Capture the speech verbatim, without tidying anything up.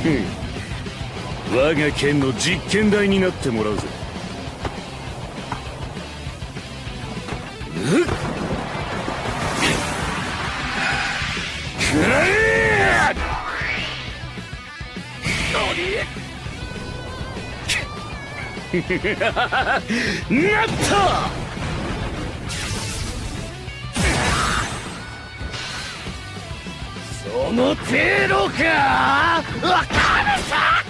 我が剣の実験台になってもらうぜ。うっくらえなったその程度か。わかるさ。